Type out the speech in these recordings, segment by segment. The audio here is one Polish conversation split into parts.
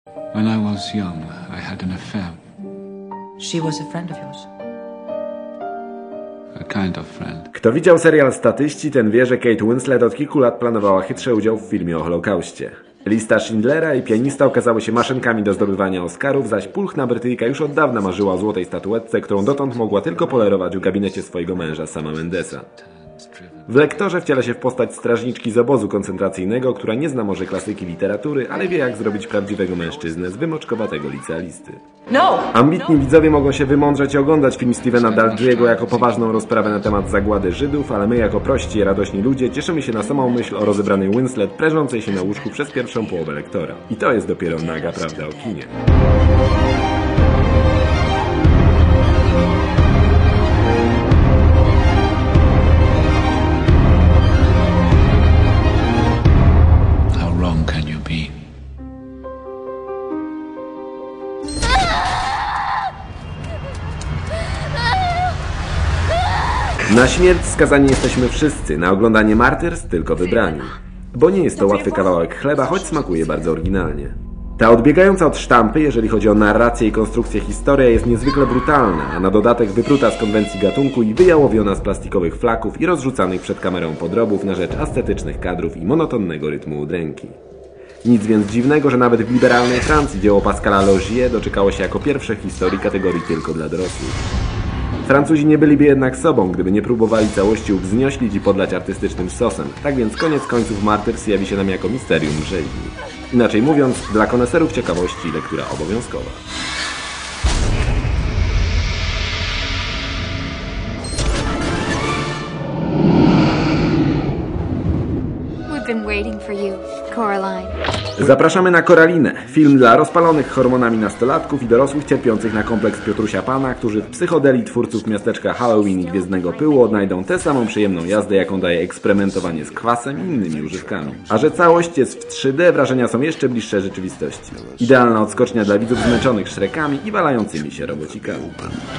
When I was young, I had an affair. She was a friend of yours. A kind of friend. Kto widział serial Statyści, ten wie, że Kate Winslet od kilku lat planowała chytrze udział w filmie o Holokauście. Lista Schindlera i Pianista okazały się maszynkami do zdobywania Oscarów, zaś pulchna Brytyjka już od dawna marzyła o złotej statuetce, którą dotąd mogła tylko polerować w gabinecie swojego męża Sama Mendesa. W Lektorze wciela się w postać strażniczki z obozu koncentracyjnego, która nie zna może klasyki literatury, ale wie jak zrobić prawdziwego mężczyznę z wymoczkowatego licealisty. Ambitni widzowie mogą się wymądrzeć i oglądać film Stephena Daldry'ego jako poważną rozprawę na temat zagłady Żydów, ale my jako prości i radośni ludzie cieszymy się na samą myśl o rozebranej Winslet prężącej się na łóżku przez pierwszą połowę Lektora. I to jest dopiero naga prawda o kinie. Na śmierć skazani jesteśmy wszyscy, na oglądanie Martyrs tylko wybrani. Bo nie jest to łatwy kawałek chleba, choć smakuje bardzo oryginalnie. Ta odbiegająca od sztampy, jeżeli chodzi o narrację i konstrukcję historia, jest niezwykle brutalna, a na dodatek wypruta z konwencji gatunku i wyjałowiona z plastikowych flaków i rozrzucanych przed kamerą podrobów na rzecz ascetycznych kadrów i monotonnego rytmu udręki. Nic więc dziwnego, że nawet w liberalnej Francji dzieło Pascala Laugier doczekało się jako pierwsze w historii kategorii tylko dla dorosłych. Francuzi nie byliby jednak sobą, gdyby nie próbowali całości uwznioślić i podlać artystycznym sosem. Tak więc koniec końców Martyrs jawi się nam jako misterium rzeźni. Inaczej mówiąc, dla koneserów ciekawości lektura obowiązkowa. We've been waiting for you, Coraline. Zapraszamy na Koralinę, film dla rozpalonych hormonami nastolatków i dorosłych cierpiących na kompleks Piotrusia Pana, którzy w psychodelii twórców miasteczka Halloween i Gwiezdnego Pyłu odnajdą tę samą przyjemną jazdę, jaką daje eksperymentowanie z kwasem i innymi używkami. A że całość jest w 3D, wrażenia są jeszcze bliższe rzeczywistości. Idealna odskocznia dla widzów zmęczonych Shrekami i walającymi się robocikami.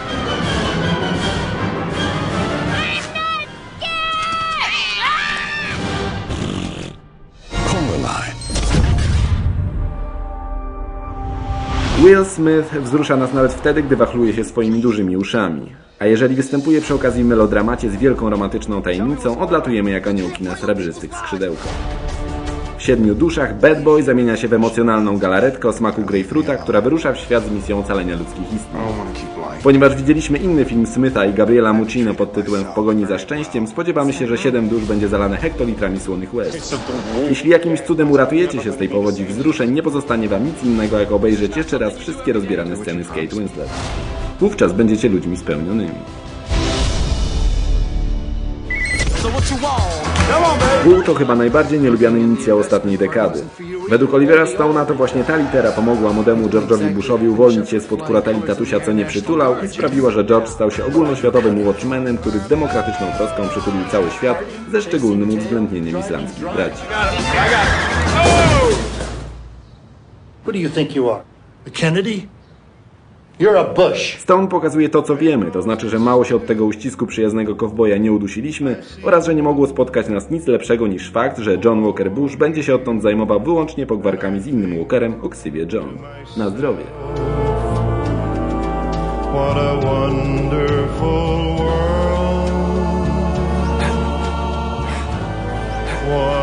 Will Smith wzrusza nas nawet wtedy, gdy wachluje się swoimi dużymi uszami. A jeżeli występuje przy okazji w melodramacie z wielką romantyczną tajemnicą, odlatujemy jak aniołki na srebrzystych skrzydełkach. W 7 duszach Bad Boy zamienia się w emocjonalną galaretkę o smaku grejpfruta, która wyrusza w świat z misją ocalenia ludzkich istnień. Ponieważ widzieliśmy inny film Smitha i Gabriela Muccino pod tytułem W pogoni za szczęściem, spodziewamy się, że 7 dusz będzie zalane hektolitrami słonych łez. Jeśli jakimś cudem uratujecie się z tej powodzi wzruszeń, nie pozostanie wam nic innego, jak obejrzeć jeszcze raz wszystkie rozbierane sceny z Kate Winslet. Wówczas będziecie ludźmi spełnionymi. W to chyba najbardziej nielubiany inicjał ostatniej dekady. Według Olivera Stone'a to właśnie ta litera pomogła młodemu George'owi Bushowi uwolnić się spod kurateli tatusia, co nie przytulał, i sprawiła, że George stał się ogólnoświatowym watchmanem, który z demokratyczną troską przytulił cały świat ze szczególnym uwzględnieniem islamskich braci. Who do you think you are? The Kennedy? You're a Bush. Stone pokazuje to, co wiemy, to znaczy, że mało się od tego uścisku przyjaznego kowboja nie udusiliśmy oraz, że nie mogło spotkać nas nic lepszego niż fakt, że John Walker Bush będzie się odtąd zajmował wyłącznie pogwarkami z innym Walkerem o ksywie John. Na zdrowie. What a wonderful world.